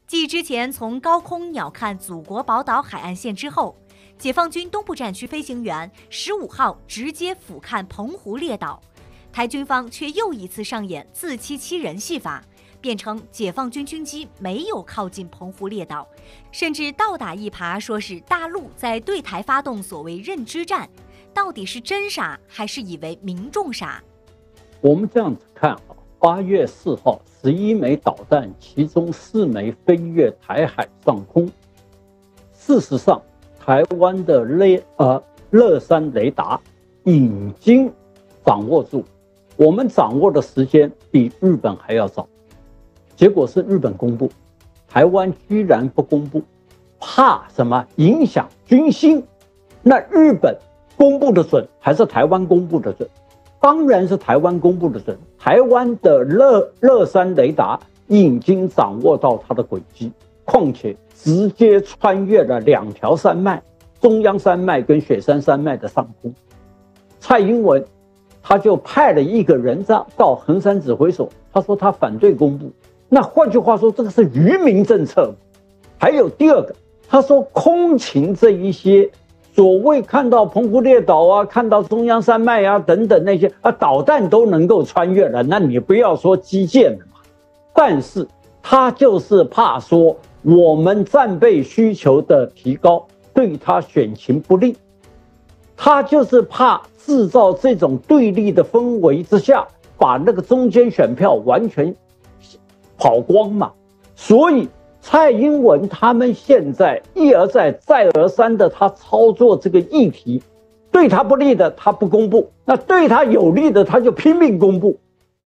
继之前从高空鸟瞰祖国宝岛海岸线之后，解放军东部战区飞行员15号直接俯瞰澎湖列岛，台军方却又一次上演自欺欺人戏法，辩称解放军军机没有靠近澎湖列岛，甚至倒打一耙，说是大陆在对台发动所谓认知战。到底是真傻还是以为民众傻？ 我们这样子看啊，8月4号11枚导弹，其中4枚飞越台海上空。事实上，台湾的乐山雷达已经掌握住，我们掌握的时间比日本还要早。结果是日本公布，台湾居然不公布，怕什么？影响军心。那日本公布的准还是台湾公布的准？当然是台湾公布的准。台湾的乐山雷达已经掌握到它的轨迹，况且直接穿越了2条山脉，中央山脉跟雪山山脉的上空。蔡英文他就派了一个人到衡山指挥所，他说他反对公布。那换句话说，这个是愚民政策。还有第二个，他说空勤这一些所谓看到澎湖列岛啊，看到中央山脉啊等等那些导弹都能够穿越了，那你不要说基建了嘛。但是他就是怕说我们战备需求的提高对他选情不利，他就是怕制造这种对立的氛围之下，把那个中间选票完全跑光嘛。所以蔡英文他们现在一而再再而三的他操作这个议题，对他不利的他不公布，那对他有利的他就拼命公布。